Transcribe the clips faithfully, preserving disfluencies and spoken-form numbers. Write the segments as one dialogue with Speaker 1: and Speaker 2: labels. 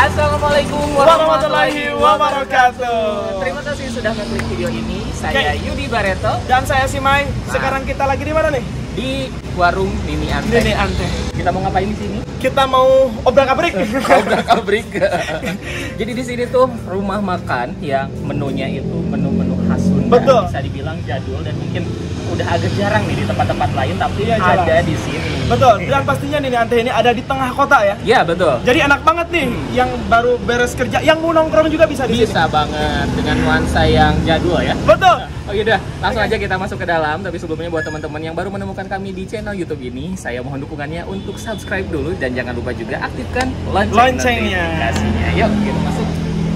Speaker 1: Assalamualaikum
Speaker 2: warahmatullahi wabarakatuh.
Speaker 1: Terima kasih sudah mengklik video ini. Saya
Speaker 2: Oke.
Speaker 1: Yudi Bareto
Speaker 2: Dan saya Simai. Sekarang kita lagi di mana nih?
Speaker 1: di warung Nini Ante.
Speaker 2: Nini Ante.
Speaker 1: Kita mau ngapain di sini?
Speaker 2: Kita mau obrak-abrik.
Speaker 1: Obrak-abrik. Jadi di sini tuh rumah makan yang menunya itu menu-menu khas Sunda.
Speaker 2: Betul.
Speaker 1: Bisa dibilang jadul dan mungkin udah agak jarang nih di tempat-tempat lain, tapi
Speaker 2: Iya, jelas.
Speaker 1: ada di sini.
Speaker 2: Betul. Dan pastinya Nini Ante ini ada di tengah kota ya.
Speaker 1: Iya, betul.
Speaker 2: Jadi enak banget nih yang baru beres kerja, yang mau nongkrong juga bisa di sini.
Speaker 1: Bisa banget dengan nuansa yang jadul ya.
Speaker 2: Betul.
Speaker 1: Oh yaudah, langsung
Speaker 2: Oke.
Speaker 1: aja kita masuk ke dalam. Tapi sebelumnya buat teman-teman yang baru menemukan kami di channel YouTube ini, saya mohon dukungannya untuk subscribe dulu dan jangan lupa juga aktifkan lonceng
Speaker 2: Loncengnya.
Speaker 1: notifikasinya. Yuk, kita masuk.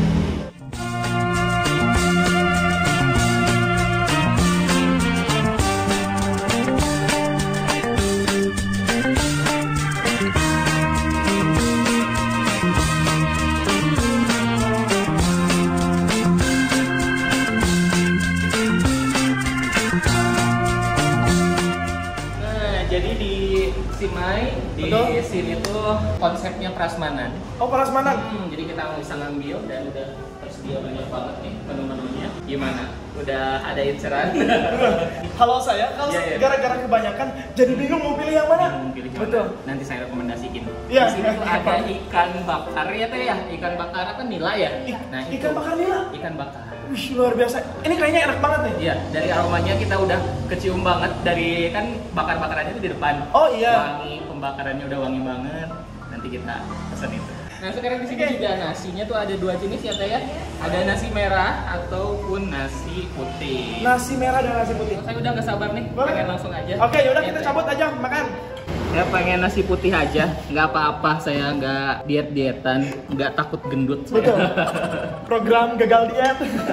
Speaker 1: Jadi di Simai, di
Speaker 2: Betul.
Speaker 1: sini tuh konsepnya prasmanan.
Speaker 2: Oh, prasmanan.
Speaker 1: Hmm, jadi kita bisa ngambil dan udah tersedia banyak banget nih menu-menunya. Gimana? Udah ada inceran?
Speaker 2: Kalau saya, kalau
Speaker 1: Iya, iya.
Speaker 2: gara-gara kebanyakan, jadi bingung mau pilih yang mana.
Speaker 1: Hmm, pilih yang
Speaker 2: Betul.
Speaker 1: mana? Nanti saya rekomendasiin.
Speaker 2: Iya.
Speaker 1: Di sini tuh ada ikan bakar ya teh ya. Ikan bakar apa nila ya?
Speaker 2: Ik-
Speaker 1: Nah, itu.
Speaker 2: ikan bakar nila?
Speaker 1: Ikan bakar.
Speaker 2: Wih, luar biasa. Ini kayaknya enak banget nih.
Speaker 1: Iya, dari aromanya kita udah kecium banget dari kan bakar-bakarannya itu di depan.
Speaker 2: Oh iya.
Speaker 1: Wangi, pembakarannya udah wangi banget. Nanti kita pesen itu. Nah, sekarang di sini
Speaker 2: Oke.
Speaker 1: juga nasinya tuh ada dua jenis ya, Teh ya. Ada nasi merah ataupun nasi putih.
Speaker 2: Nasi merah dan nasi putih.
Speaker 1: Saya udah nggak sabar nih,
Speaker 2: Boleh.
Speaker 1: pengen langsung aja.
Speaker 2: Oke, yaudah
Speaker 1: Ya,
Speaker 2: kita
Speaker 1: Teh.
Speaker 2: cabut aja makan.
Speaker 1: Saya pengen nasi putih aja, nggak apa-apa. Saya nggak diet-dietan, nggak takut gendut. saya.
Speaker 2: Betul. Program gagal diet.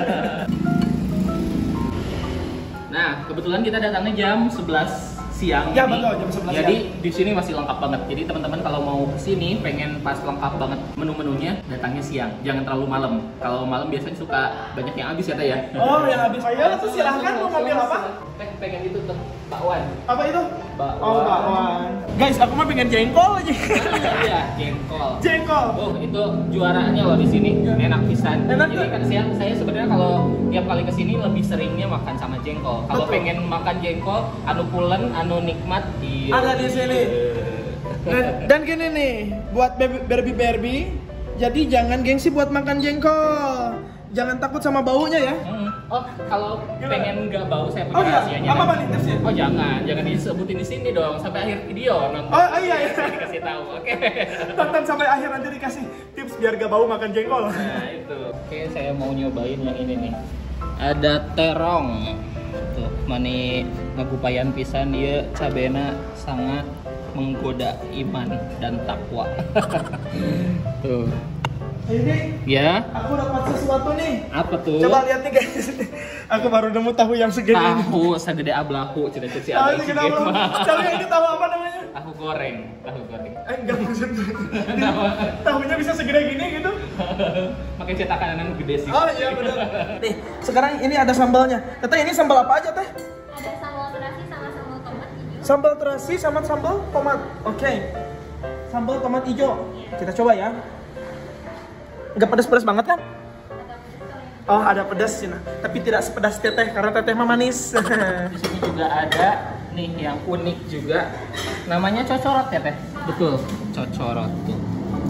Speaker 1: Nah, kebetulan kita datangnya jam sebelas siang.
Speaker 2: Ya,
Speaker 1: ini.
Speaker 2: betul, jam sebelas
Speaker 1: Jadi di sini masih lengkap banget. Jadi teman-teman kalau mau kesini pengen pas lengkap banget menu-menunya, datangnya siang. Jangan terlalu malam. Kalau malam biasanya suka banyak yang habis ya, Teh ya.
Speaker 2: Oh, yang habis saya tuh silahkan mau ngambil apa?
Speaker 1: Teh pengen itu tuh, bakwan.
Speaker 2: Apa itu?
Speaker 1: Bakwan.
Speaker 2: Oh, bakwan. Guys, aku mah pengen jengkol aja.
Speaker 1: Iya, jengkol.
Speaker 2: Jengkol.
Speaker 1: Oh, itu juaranya loh di sini. Enak pisan.
Speaker 2: Enak
Speaker 1: Jadi
Speaker 2: tuh.
Speaker 1: kan saya, saya sebenarnya kalau tiap kali kesini lebih seringnya makan sama jengkol. Kalau
Speaker 2: Betul.
Speaker 1: pengen makan jengkol, anu pulen, anu nikmat di
Speaker 2: Ada di sini. Dan, dan gini nih, buat Barbie-Barbie, jadi jangan gengsi buat makan jengkol. Jangan takut sama baunya ya.
Speaker 1: Hmm. Oh, kalau
Speaker 2: Gimana?
Speaker 1: pengen nggak bau saya punya
Speaker 2: Oh iya,
Speaker 1: rahasianya.
Speaker 2: apa bang tipsnya?
Speaker 1: Oh jangan, jangan disebutin di sini dong sampai akhir video nonton.
Speaker 2: Oh, oh, iya, iya.
Speaker 1: Saya dikasih tahu, oke.
Speaker 2: Tonton sampai akhir nanti dikasih tips biar gak bau makan jengkol.
Speaker 1: Nah itu. Oke, saya mau nyobain yang ini nih. Ada terong. Tuh, mani ngagupayan pisan dia cabena sangat menggoda iman dan takwa. Tuh.
Speaker 2: Ini
Speaker 1: Ya,
Speaker 2: aku dapat sesuatu nih.
Speaker 1: apa tuh?
Speaker 2: Coba lihat nih guys. Aku baru nemu tahu yang segini.
Speaker 1: Tahu segede ablahu, cerita si
Speaker 2: Tahu
Speaker 1: abah
Speaker 2: segini apa? Tahu ini tahu apa namanya?
Speaker 1: Tahu goreng, tahu goreng.
Speaker 2: Eh, enggak maksudnya. Tahunya bisa segede gini gitu.
Speaker 1: Makin cetakan anak gede sih.
Speaker 2: Oh iya benar. Nih, sekarang ini ada sambalnya. Teteh ini sambal apa aja teh?
Speaker 3: Ada sambal terasi sama sambal tomat hijau.
Speaker 2: Sambal terasi sama sambal tomat. Oke. Sambal tomat hijau. Kita coba ya. Enggak pedas-pedas banget kan?
Speaker 3: Agak pedas kalau yang
Speaker 2: Oh, ada pedas sih nah. Tapi tidak sepedas teteh karena teteh mah manis.
Speaker 1: Di sini juga ada nih yang unik juga. Namanya cocorot ya, Teh? Betul, cocorot tuh.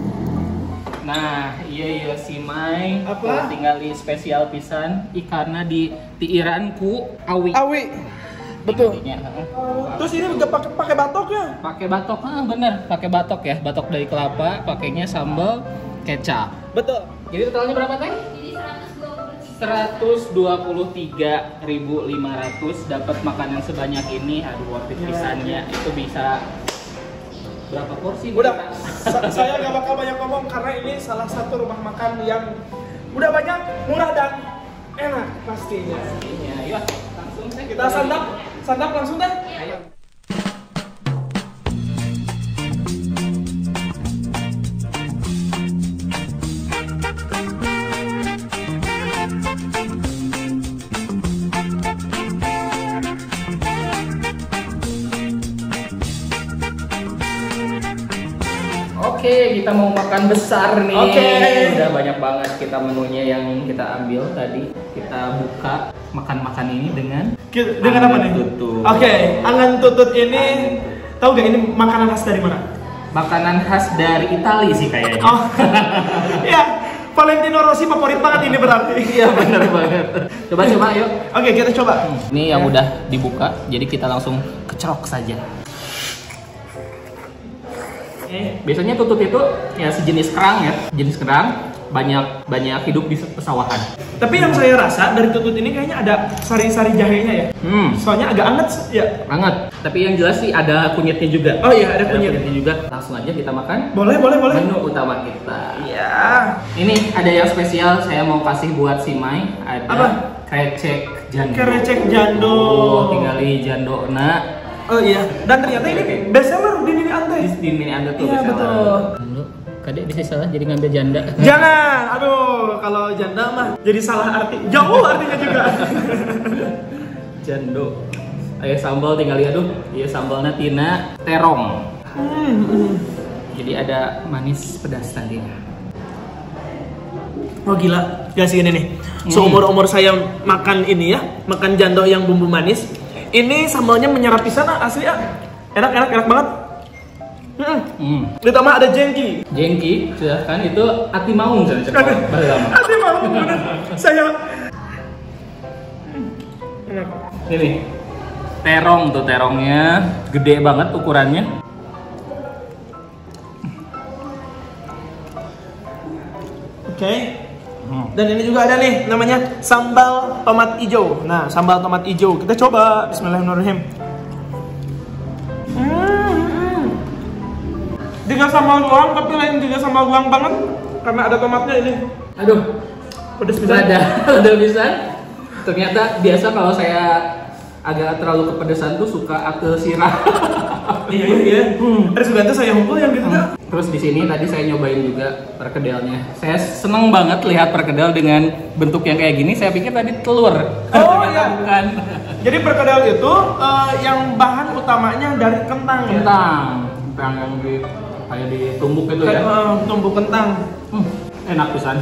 Speaker 1: Nah, iya iya si Mai.
Speaker 2: Apa?
Speaker 1: Tuh, tinggal di spesial pisan ikarna di tiiran ku awi.
Speaker 2: Awi. Betul.
Speaker 1: Intinya, heeh.
Speaker 2: Terus ini enggak pakai pakai batok ya?
Speaker 1: Pakai batok, ah bener, pakai batok ya, batok dari kelapa, pakainya sambal kecap.
Speaker 2: Betul.
Speaker 1: Jadi totalnya berapa, Teh?
Speaker 3: jadi seratus dua puluh tiga.
Speaker 1: seratus dua puluh tiga ribu lima ratus dapat makanan sebanyak ini. Aduh, worth it pisannya. Itu bisa berapa porsi?
Speaker 2: Udah,
Speaker 1: Kak?
Speaker 2: sa- saya gak bakal banyak ngomong karena ini salah satu rumah makan yang udah banyak, murah dan enak pastinya.
Speaker 1: Pastinya. Yuk, langsung Teh.
Speaker 2: Kita santap, santap langsung deh.
Speaker 1: Ayo. Oke, kita mau makan besar nih.
Speaker 2: Oke.
Speaker 1: Udah banyak banget kita menunya yang kita ambil tadi. Kita buka makan-makan ini dengan
Speaker 2: Ki- Dengan apa nih?
Speaker 1: tutut.
Speaker 2: Oke, angan tutut ini tahu gak ini makanan khas dari mana?
Speaker 1: Makanan khas dari Italia sih kayaknya.
Speaker 2: Oh, ya, Valentino Rossi favorit banget ini berarti.
Speaker 1: Iya benar banget. Coba-coba yuk.
Speaker 2: Oke, kita coba.
Speaker 1: Ini yang
Speaker 2: Ya.
Speaker 1: udah dibuka, jadi kita langsung kecerok saja.
Speaker 2: Eh,
Speaker 1: Biasanya tutut itu ya sejenis kerang ya, jenis kerang banyak banyak hidup di pesawahan.
Speaker 2: Tapi yang saya rasa dari tutut ini kayaknya ada sari-sari jahenya ya.
Speaker 1: Hmm,
Speaker 2: Soalnya agak anget ya.
Speaker 1: banget. Tapi yang jelas sih ada kunyitnya juga.
Speaker 2: Oh iya, ada kunyit.
Speaker 1: kunyitnya juga. Langsung aja kita makan
Speaker 2: Boleh, boleh, boleh.
Speaker 1: menu utama kita.
Speaker 2: Iya.
Speaker 1: Ini ada yang spesial saya mau kasih buat si Mai. Ada
Speaker 2: Apa?
Speaker 1: krecek jando.
Speaker 2: Kerecek jando.
Speaker 1: Oh, tinggali jando na.
Speaker 2: Oh iya. Dan ternyata ini best seller di Nini Ante.
Speaker 1: Di di ini Anda tuh
Speaker 2: Iya,
Speaker 1: bisa
Speaker 2: betul.
Speaker 1: Lalu, kadek bisa salah jadi ngambil janda.
Speaker 2: Jangan. Aduh, kalau janda mah jadi salah arti. Jauh artinya juga.
Speaker 1: Jando. Ayo sambal tinggal lihat aduh. Iya sambalnya tina terong.
Speaker 2: Hmm, hmm.
Speaker 1: Jadi ada manis pedas tadi.
Speaker 2: Oh gila, gak sih ini nih. Seumur-umur saya makan ini ya, makan jando yang bumbu manis. Ini sambalnya menyerap pisan ah, asli ah. Enak, enak, enak banget. Hmm.
Speaker 1: Hmm.
Speaker 2: Ditambah ada jengki.
Speaker 1: Jengki, silahkan itu ati maung saya cepat.
Speaker 2: Aduh,
Speaker 1: Lama.
Speaker 2: aduh mau bener. Saya Hmm, enak.
Speaker 1: Ini terong tuh terongnya gede banget ukurannya.
Speaker 2: Oke.
Speaker 1: Hmm.
Speaker 2: Dan ini juga ada nih namanya sambal tomat hijau. Nah, sambal tomat hijau kita coba. Bismillahirrahmanirrahim. Hmm. Tiga sambal doang, tapi lain tiga sambal doang banget karena ada tomatnya ini.
Speaker 1: Aduh,
Speaker 2: Pedes bisa.
Speaker 1: ada udah bisa. Ternyata biasa kalau saya agak terlalu kepedesan tuh suka akil sirah.
Speaker 2: Iya iya iya. Hmm. Ada Suganto saya hukum yang gitu kan.
Speaker 1: Terus di sini tadi saya nyobain juga perkedelnya. Saya seneng banget lihat perkedel dengan bentuk yang kayak gini. Saya pikir tadi telur.
Speaker 2: Oh,
Speaker 1: Ternyata
Speaker 2: iya.
Speaker 1: bukan.
Speaker 2: Jadi perkedel itu eh, yang bahan utamanya dari kentang ya.
Speaker 1: Kentang, kentang yang di kayak ditumbuk itu ya.
Speaker 2: Kayak, eh, tumbuk kentang.
Speaker 1: Hmm, enak pisan.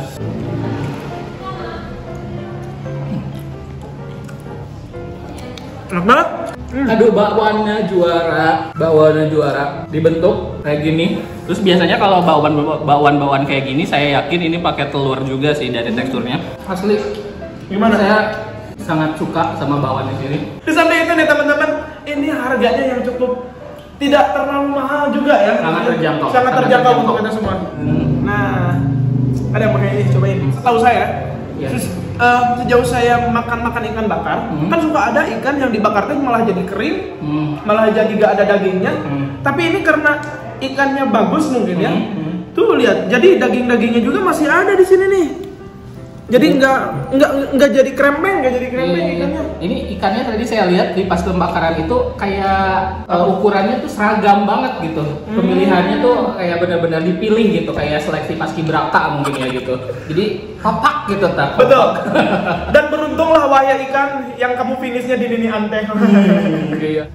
Speaker 2: Enak banget. Hmm.
Speaker 1: Aduh, bakwannya juara, bakwannya juara. Dibentuk kayak gini. Terus biasanya kalau bakwan bakwan bakwan kayak gini, saya yakin ini pakai telur juga sih dari teksturnya. Asli.
Speaker 2: Gimana?
Speaker 1: Saya sangat suka sama bakwan di sini.
Speaker 2: Di samping itu nih teman-teman, ini harganya yang cukup tidak terlalu mahal juga ya.
Speaker 1: Sangat terjangkau.
Speaker 2: Sangat
Speaker 1: Sangat
Speaker 2: terjangkau
Speaker 1: terjangkau.
Speaker 2: untuk kita semua.
Speaker 1: Hmm.
Speaker 2: Nah, ada yang pakai ini, cobain. Setahu saya,
Speaker 1: Iya.
Speaker 2: terus, eh, sejauh saya makan-makan ikan bakar,
Speaker 1: Hmm.
Speaker 2: kan suka ada ikan yang dibakar teh malah jadi kering,
Speaker 1: Hmm.
Speaker 2: malah jadi gak ada dagingnya.
Speaker 1: Hmm.
Speaker 2: Tapi ini karena ikannya bagus mungkin ya.
Speaker 1: Hmm, hmm.
Speaker 2: Tuh lihat, jadi daging-dagingnya juga masih ada di sini nih. Jadi nggak nggak nggak jadi krempeng, nggak jadi krempeng
Speaker 1: Iya,
Speaker 2: ikannya.
Speaker 1: Ini ikannya tadi saya lihat di pas pembakaran itu kayak uh, ukurannya tuh seragam banget gitu.
Speaker 2: Hmm.
Speaker 1: Pemilihannya tuh kayak benar-benar dipilih gitu, kayak seleksi paskibraka mungkin ya gitu. Jadi papak gitu tak.
Speaker 2: Betul. Dan beruntunglah wahya ikan yang kamu finishnya di Nini Ante.
Speaker 1: Hmm, iya.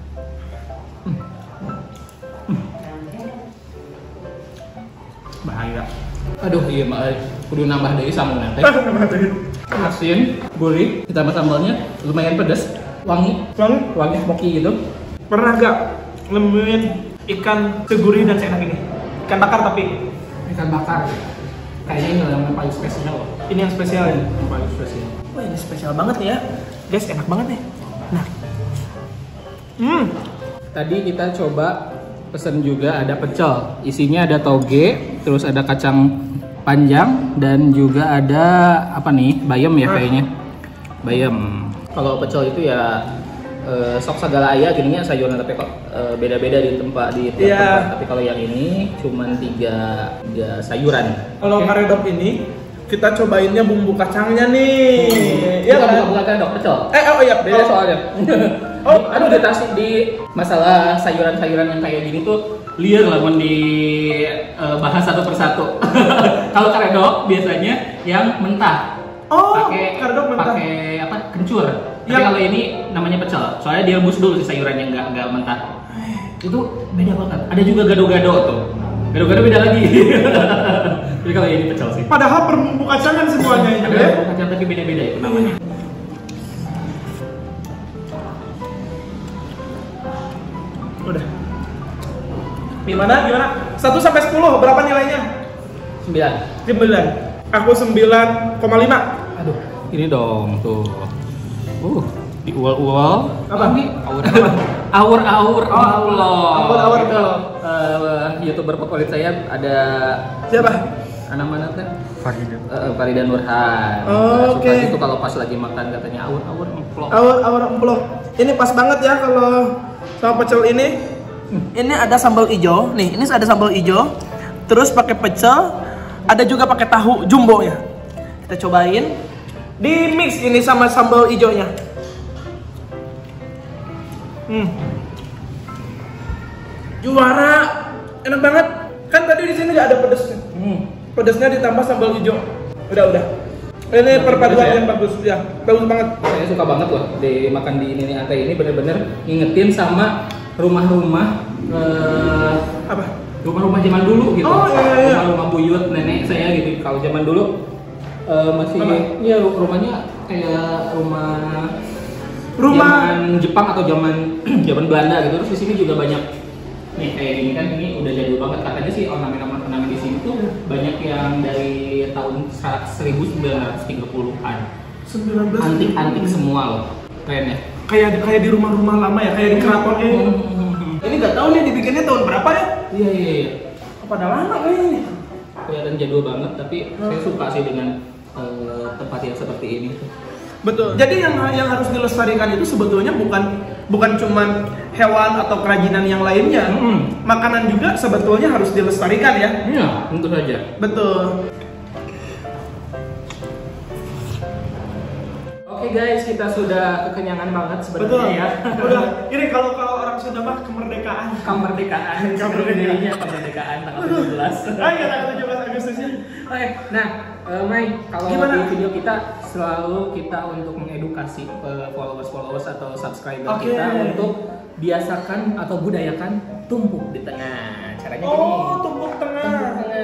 Speaker 1: Bahaya. Aduh iya mak, kudu nambah dari sambal nanti. Asin, gurih, ditambah sambalnya lumayan pedas, wangi,
Speaker 2: Bang,
Speaker 1: wangi smoky gitu.
Speaker 2: pernah gak nemuin ikan segurih dan seenak ini? Ikan bakar tapi
Speaker 1: Ikan bakar. Kayaknya ini yang paling spesial.
Speaker 2: ini yang spesial ya.
Speaker 1: Yang paling spesial.
Speaker 2: Wah ini spesial banget nih ya. Guys enak banget nih. Nah. Hmm.
Speaker 1: Tadi kita coba pesen juga ada pecel. Isinya ada toge, terus ada kacang panjang dan juga ada apa nih? Bayam ya kayaknya. Bayam. Kalau pecel itu ya eh, sok segala aya gininya sayuran tapi kok eh, beda-beda di tempat di tiap
Speaker 2: Iya.
Speaker 1: tempat. Tapi kalau yang ini cuman tiga, tiga sayuran.
Speaker 2: Kalau
Speaker 1: Oke.
Speaker 2: karedok ini kita cobainnya bumbu kacangnya nih. Iya
Speaker 1: Bukan,
Speaker 2: kan?
Speaker 1: bukan, bukan dok, pecel.
Speaker 2: Eh oh iya.
Speaker 1: Beda
Speaker 2: Oh.
Speaker 1: soalnya.
Speaker 2: Oh,
Speaker 1: Di- aduh ditasi di masalah sayuran-sayuran yang kayak gini tuh liar lah mau di eh, bahas satu persatu. Kalau karedok biasanya yang mentah.
Speaker 2: Oh,
Speaker 1: pakai
Speaker 2: karedok mentah.
Speaker 1: pakai apa? Kencur. Tapi
Speaker 2: Yang-
Speaker 1: kalau ini namanya pecel. Soalnya direbus dulu sih sayurannya nggak nggak mentah. Itu beda banget. Ada juga gado-gado tuh. Gado-gado beda lagi. Tapi kalau ini pecel sih.
Speaker 2: Padahal perbumbu kacangan semuanya itu
Speaker 1: Ada
Speaker 2: ya.
Speaker 1: kacang tapi beda-beda itu namanya.
Speaker 2: Udah. Gimana? Gimana? satu sampai sepuluh berapa nilainya?
Speaker 1: Sembilan.
Speaker 2: sembilan. Aku sembilan koma lima.
Speaker 1: Aduh, ini dong tuh. Uh, di ual-ual.
Speaker 2: Apa?
Speaker 1: Ini aur aur
Speaker 2: Oh, aur-aur
Speaker 1: itu
Speaker 2: emplo.
Speaker 1: eh, youtuber favorit saya ada
Speaker 2: Siapa?
Speaker 1: anak mana kan? Farida. Uh, Farida Nurhan.
Speaker 2: Oh,
Speaker 1: Suka
Speaker 2: oke.
Speaker 1: gitu kalau pas lagi makan katanya aur aur emplo.
Speaker 2: Awar awar emplo. Ini pas banget ya kalau sama pecel ini. Ini ada sambal hijau. Nih, ini ada sambal hijau. Terus pakai pecel. Ada juga pakai tahu jumbo ya. Kita cobain. Di mix ini sama sambal hijaunya. Hmm. Juara. Enak banget. Kan tadi di sini nggak ada pedesnya.
Speaker 1: Hmm.
Speaker 2: Pedesnya ditambah sambal hijau. Udah udah. Ini perpaduan yang bagus ya. Bagus banget.
Speaker 1: Saya suka banget loh di makan di ini nih ini bener-bener ngingetin sama rumah-rumah eh,
Speaker 2: Apa?
Speaker 1: rumah-rumah zaman dulu gitu.
Speaker 2: Oh, iya, iya.
Speaker 1: Rumah-rumah buyut nenek saya gitu. Kalau zaman dulu eh, masih
Speaker 2: Apa?
Speaker 1: ya rumahnya kayak rumah
Speaker 2: Rumah
Speaker 1: zaman Jepang atau zaman zaman Belanda gitu. Terus di sini juga banyak nih kayak gini kan ini udah jadul banget katanya sih ornamen-ornamen di sini tuh banyak yang dari tahun seribu sembilan ratus tiga puluhan.
Speaker 2: sembilan belas
Speaker 1: Antik-antik semua loh. Keren ya.
Speaker 2: kayak kayak di rumah-rumah lama ya, kayak di keratonnya.
Speaker 1: Hmm.
Speaker 2: Ini nggak tahu nih dibikinnya tahun berapa ya?
Speaker 1: Iya iya iya.
Speaker 2: Pada lama kayaknya nih.
Speaker 1: Kelihatan jadul banget tapi saya suka sih dengan eh, tempat yang seperti ini.
Speaker 2: Betul. Jadi yang yang harus dilestarikan itu sebetulnya bukan bukan cuman hewan atau kerajinan yang lainnya.
Speaker 1: Hmm.
Speaker 2: Makanan juga sebetulnya harus dilestarikan ya.
Speaker 1: Iya, tentu saja.
Speaker 2: Betul.
Speaker 1: Oke guys, kita sudah kekenyangan banget
Speaker 2: Betul.
Speaker 1: sebenarnya ya.
Speaker 2: Udah. Ini kalau kalau orang Sunda mah kemerdekaan.
Speaker 1: Kemerdekaan,
Speaker 2: Kemerdekaan.
Speaker 1: kemerdekaan tanggal tujuh belas.
Speaker 2: Ah iya, tanggal tujuh belas Agustus ya.
Speaker 1: Oke, nah, eh, Mai, kalau
Speaker 2: Gimana?
Speaker 1: di video kita selalu kita untuk mengedukasi eh, followers-followers atau subscriber
Speaker 2: Oke.
Speaker 1: kita untuk biasakan atau budayakan tumpuk di tengah. Caranya
Speaker 2: Oh,
Speaker 1: gini.
Speaker 2: tumpuk
Speaker 1: Tumpuk
Speaker 2: tengah.
Speaker 1: tengah.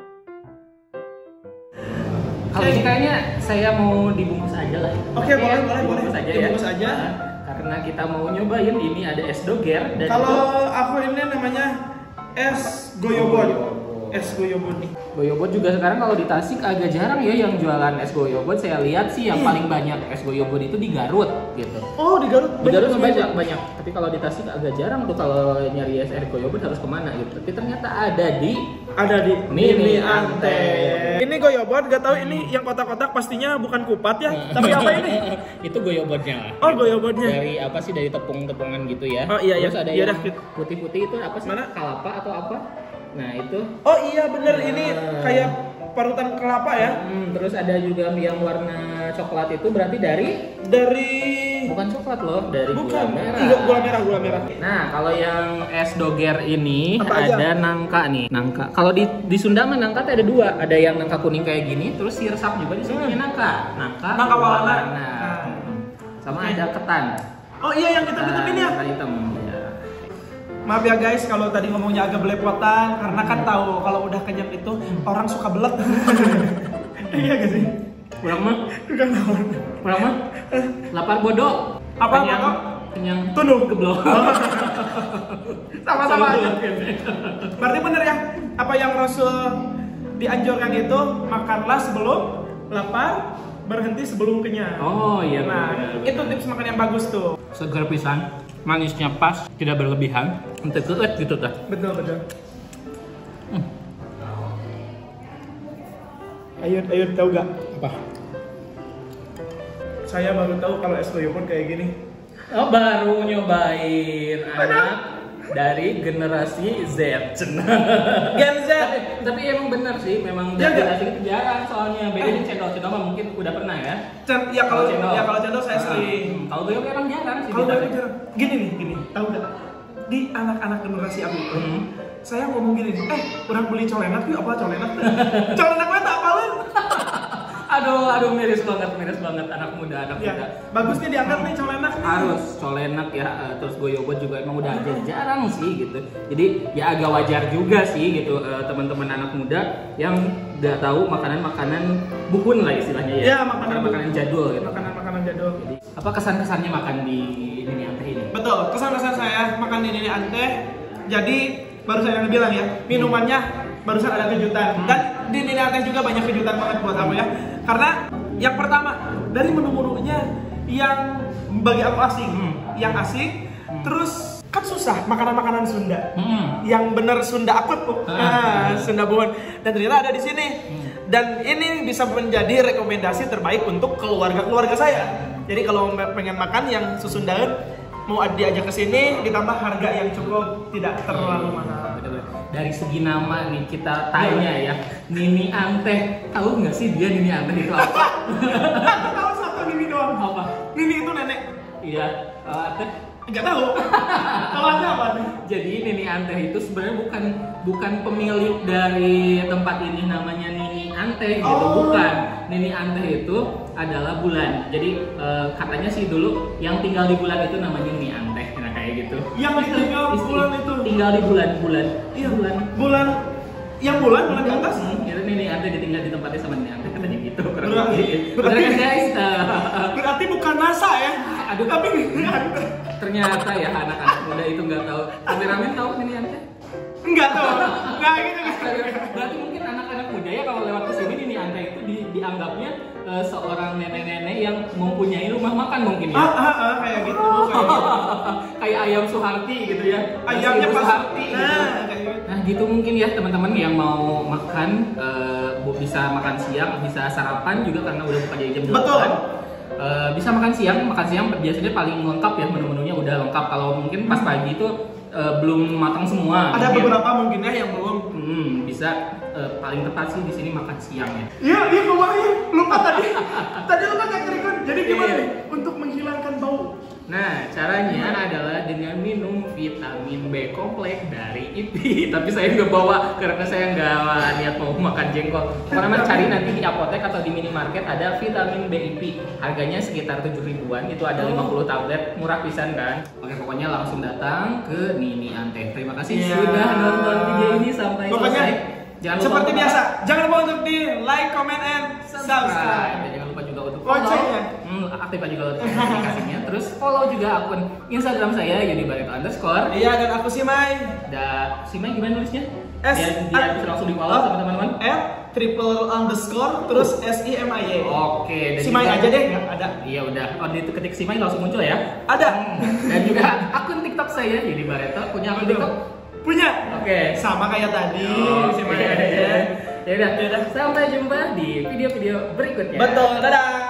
Speaker 1: Kalau ini kayaknya saya mau dibungkus aja lah.
Speaker 2: Oke,
Speaker 1: Oke,
Speaker 2: boleh, boleh,
Speaker 1: dibungkus
Speaker 2: boleh.
Speaker 1: aja
Speaker 2: Dibungkus
Speaker 1: ya.
Speaker 2: aja.
Speaker 1: Nah, karena kita mau nyobain ini ada es doger dan
Speaker 2: Kalau
Speaker 1: itu
Speaker 2: aku ini namanya es goyobot. Es goyobot nih.
Speaker 1: goyobot juga sekarang kalau di Tasik agak jarang ya yang jualan es goyobot. Saya lihat sih yang
Speaker 2: Iya.
Speaker 1: paling banyak es goyobot itu di Garut gitu.
Speaker 2: Oh, di Garut.
Speaker 1: Di Garut
Speaker 2: banyak
Speaker 1: banyak banyak. Tapi kalau di Tasik agak jarang tuh kalau nyari es air goyobot harus kemana gitu. Tapi ternyata ada di
Speaker 2: Ada di
Speaker 1: Mini Ante.
Speaker 2: Ini goyobot, gak tahu ini yang kotak-kotak pastinya bukan kupat ya. Tapi apa ini?
Speaker 1: itu goyobotnya.
Speaker 2: Oh, goyobotnya.
Speaker 1: Dari apa sih dari tepung-tepungan gitu ya.
Speaker 2: Oh, iya,
Speaker 1: Terus
Speaker 2: iya.
Speaker 1: ada
Speaker 2: Iya
Speaker 1: yang
Speaker 2: dah.
Speaker 1: putih-putih itu apa sih?
Speaker 2: Mana?
Speaker 1: Kalapa atau apa? Nah, itu
Speaker 2: Oh iya bener, ini
Speaker 1: Nah.
Speaker 2: kayak parutan kelapa ya.
Speaker 1: Hmm, terus ada juga yang warna coklat itu berarti dari
Speaker 2: Dari
Speaker 1: bukan coklat loh, dari gula
Speaker 2: bukan
Speaker 1: merah.
Speaker 2: Iya, gula merah, gula merah.
Speaker 1: Nah, kalau yang es doger ini
Speaker 2: Apa aja?
Speaker 1: ada nangka nih. Nangka. Kalau di di Sunda mah nangka tuh ada dua. Ada yang nangka kuning kayak gini, terus sirsap juga di sini nangka. Nangka.
Speaker 2: Nangka warna.
Speaker 1: Nah. Sama
Speaker 2: Oke.
Speaker 1: ada ketan.
Speaker 2: Oh iya yang hitam-hitam ini ya.
Speaker 1: Ketan hitam. Ya.
Speaker 2: Maaf ya guys kalau tadi ngomongnya agak belepotan karena kan tahu kalau udah kenyang itu orang suka belet. Iya gak sih?
Speaker 1: Kurang mah?
Speaker 2: Bukan tahu.
Speaker 1: Kurang mah? Lapar bodoh.
Speaker 2: Apa,
Speaker 1: Kenyang.
Speaker 2: bodoh?
Speaker 1: Kenyang.
Speaker 2: Tuduh.
Speaker 1: Geblok.
Speaker 2: Sama-sama aja. Berarti bener ya apa yang Rasul dianjurkan itu makanlah sebelum lapar, berhenti sebelum kenyang.
Speaker 1: Oh iya.
Speaker 2: Nah,
Speaker 1: benar, benar.
Speaker 2: itu tips makan yang bagus tuh.
Speaker 1: Segar pisan, manisnya pas, tidak berlebihan. Ente keut gitu dah.
Speaker 2: Betul betul. Ayo, ayo tahu gak?
Speaker 1: Apa?
Speaker 2: Saya baru tahu kalau es goyobot kayak gini.
Speaker 1: Oh, baru nyobain anak dari generasi Z.
Speaker 2: Gen Z.
Speaker 1: tapi, tapi emang bener sih, memang
Speaker 2: Ya,
Speaker 1: dari
Speaker 2: nggak?
Speaker 1: generasi itu jarang soalnya. Beda dengan cendol-cendol mah mungkin udah pernah ya.
Speaker 2: Cen- ya kalau
Speaker 1: cendol.
Speaker 2: ya kalau cendol saya
Speaker 1: Ah,
Speaker 2: sering.
Speaker 1: hmm, Kalau goyobot emang jarang sih.
Speaker 2: Kalau
Speaker 1: di
Speaker 2: goyobot
Speaker 1: Tasik.
Speaker 2: jarang. Gini nih, gini. Tahu gak? Di anak-anak generasi aku itu,
Speaker 1: Hmm.
Speaker 2: saya ngomong gini nih, eh, orang beli colenak yuk apa colenak tuh? Colenak mah tak apalin.
Speaker 1: Aduh, aduh miris banget, miris banget anak muda, anak
Speaker 2: Ya,
Speaker 1: muda.
Speaker 2: bagusnya diangkat nih colenak nih.
Speaker 1: Harus colenak ya, eh, terus goyobot juga emang udah aja jarang sih gitu. Jadi ya agak wajar juga sih gitu eh, teman-teman anak muda yang nggak tahu makanan-makanan buhun lah istilahnya ya.
Speaker 2: Ya, makanan
Speaker 1: makanan jadul gitu.
Speaker 2: Makanan-makanan jadul.
Speaker 1: Jadi apa kesan-kesannya makan di Nini Ante ini?
Speaker 2: Betul, kesan-kesan saya makan di Nini Ante. Jadi baru saya bilang ya, minumannya barusan ada kejutan.
Speaker 1: Hmm.
Speaker 2: Dan di Nini Ante juga banyak kejutan banget buat aku ya. Karena yang pertama dari menu-menunya yang bagi aku asing,
Speaker 1: Hmm.
Speaker 2: yang asing,
Speaker 1: Hmm.
Speaker 2: terus kan susah makanan-makanan Sunda.
Speaker 1: Hmm.
Speaker 2: Yang bener Sunda akut tuh,
Speaker 1: Ah.
Speaker 2: nah, Sunda buhun. Dan ternyata ada di sini.
Speaker 1: Hmm.
Speaker 2: Dan ini bisa menjadi rekomendasi terbaik untuk keluarga-keluarga saya. Jadi kalau pengen makan yang susundaan, mau diajak ke sini ditambah harga yang cukup tidak terlalu mahal.
Speaker 1: Bener-bener. Dari segi nama nih kita tanya ya, Nini Ante, tahu nggak sih dia Nini Ante itu apa?
Speaker 2: Aku tahu satu Nini doang.
Speaker 1: Apa?
Speaker 2: Nini itu nenek.
Speaker 1: Iya, uh, Ante.
Speaker 2: Enggak tahu. Kalau ada apa nih?
Speaker 1: Jadi Nini Ante itu sebenarnya bukan bukan pemilik dari tempat ini namanya Nini Ante gitu,
Speaker 2: Oh.
Speaker 1: bukan. Nini Ante itu adalah bulan. Jadi eh, katanya sih dulu yang tinggal di bulan itu namanya Nini Ante, nah kayak gitu.
Speaker 2: Yang tinggal
Speaker 1: Isti-
Speaker 2: bulan itu.
Speaker 1: Tinggal di bulan-bulan.
Speaker 2: Iya,
Speaker 1: bulan.
Speaker 2: Bulan yang bulan bulan di atas.
Speaker 1: Hmm, itu Nini Ante ditinggal di tempatnya sama Nini Ante katanya gitu. kurang
Speaker 2: Berarti-
Speaker 1: lebih.
Speaker 2: berarti-
Speaker 1: Bener kan guys? Nah,
Speaker 2: Berarti bukan NASA ya.
Speaker 1: Aduh.
Speaker 2: Tapi
Speaker 1: ternyata ya anak-anak muda itu nggak tahu. Kameramen tahu Nini Ante?
Speaker 2: enggak tahu. Enggak gitu.
Speaker 1: Berarti mungkin anak-anak muda ya kalau lewat ke sini Nini Ante itu di, dianggapnya eh, seorang nenek-nenek yang mempunyai rumah makan mungkin ya.
Speaker 2: Ah, ah, ah, kayak gitu. Kayak gitu.
Speaker 1: Kayak ayam Suharti gitu ya.
Speaker 2: Ayamnya
Speaker 1: Ibu
Speaker 2: pas
Speaker 1: Suharti gitu.
Speaker 2: Nah, kayak gitu.
Speaker 1: Nah gitu mungkin ya teman-teman yang mau makan eh, bu- bisa makan siang, bisa sarapan juga karena udah buka dari jam
Speaker 2: Betul.
Speaker 1: delapan. Eh, bisa makan siang, makan siang biasanya paling lengkap ya, menu-menunya udah lengkap. Kalau mungkin pas pagi itu eh, belum matang semua.
Speaker 2: Ada
Speaker 1: mungkin.
Speaker 2: beberapa mungkin ya yang belum.
Speaker 1: Hmm, bisa eh, paling tepat sih di sini makan siang ya.
Speaker 2: Iya, iya kemarin lupa tadi. Tadi lupa nggak ngerekod. Jadi gimana
Speaker 1: Iya.
Speaker 2: nih untuk menghilangkan bau?
Speaker 1: Nah, caranya adalah dengan minum vitamin B kompleks dari I P I. Tapi saya nggak bawa karena saya nggak niat mau makan jengkol. Karena cari nanti di apotek atau di minimarket ada vitamin B I P I. Harganya sekitar tujuh ribuan. Itu ada lima puluh tablet, murah pisan kan. Oke, pokoknya langsung datang ke Nini Ante. Terima kasih
Speaker 2: Iya.
Speaker 1: sudah nonton video ini sampai
Speaker 2: Pokoknya
Speaker 1: selesai. Jangan lupa
Speaker 2: seperti
Speaker 1: untuk-
Speaker 2: biasa, jangan lupa untuk di like, comment, and
Speaker 1: subscribe.
Speaker 2: subscribe.
Speaker 1: Dan jangan lupa juga untuk follow.
Speaker 2: Loncengnya.
Speaker 1: Hmm, aktifkan juga notifikasinya. Terus follow juga akun Instagram saya Yudi Barreto underscore.
Speaker 2: Iya, dan aku sih Mai.
Speaker 1: Dan si Mai gimana nulisnya?
Speaker 2: S
Speaker 1: Biar dia bisa langsung di follow sama teman-teman.
Speaker 2: F triple underscore terus S I M I Y.
Speaker 1: Oke. dan
Speaker 2: Si Mai
Speaker 1: juga-
Speaker 2: aja deh, nggak ada.
Speaker 1: Iya udah. Oh di ketik si Mai langsung muncul ya.
Speaker 2: Ada.
Speaker 1: Dan juga akun TikTok saya Yudi Barreto punya akun TikTok.
Speaker 2: Punya.
Speaker 1: Oke.
Speaker 2: Sama kayak tadi.
Speaker 1: Oh,
Speaker 2: Si
Speaker 1: oke.
Speaker 2: Mai aja.
Speaker 1: Ya udah. Sampai jumpa di video-video berikutnya.
Speaker 2: Betul. Dadah.